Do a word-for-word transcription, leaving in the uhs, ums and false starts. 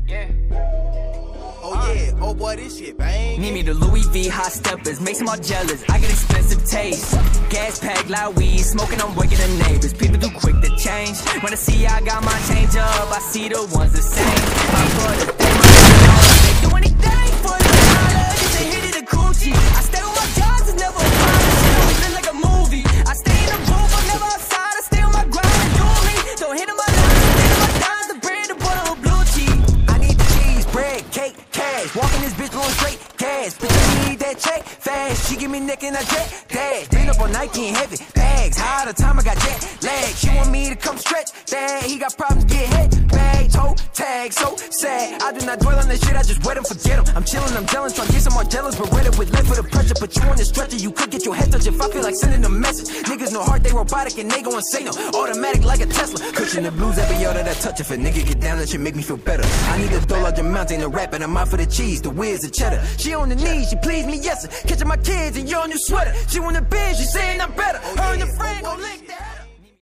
Yeah. Oh yeah, oh boy, this shit bang. Need me the Louis V hot steppers, makes them all jealous. I get expensive taste. Gas pack, loud weed, smoking, I'm waking the neighbors. People too quick to change. When I see I got my change up, I see the ones the same. My brother, they my do anything for the dollar, just a hit of the coochie. I stay with my guys, it's never a problem. Shit don't feel like a movie. I stay in the booth, I'm never outside. I stay on my grind and do me. Don't hit on my life, hit on my dimes, the bread, the butter, or blue cheese. I need the cheese, bread, cake, cash. Walking this bitch blowing straight gas. Bitch, I need that check fast. She give me neck and I jet dash. Been up on Nike and heavy bags. High the time I got jet lag. She want me to come stretch that. He got problems, get hit bag, toe tag, so sad. I do not dwell on that shit, I just wet him, forget him. I'm chilling, I'm jealous, trying to get some more jealous, but read it with left for the pressure. Put you on the stretcher, you could get your head touched if I feel like sending a message. Niggas no heart, they robotic and they go insane. No, automatic like a Tesla. Cushion the blues every other that touch. If a nigga get down, that should make me feel better. I need a dough like the mountain, a rap, and I'm out for the cheese, the whiz, the cheddar. She on the knees, she please me, yes sir. Catching my kids in your new sweater. She want a binge, she saying I'm better. Her and the friend gon' link.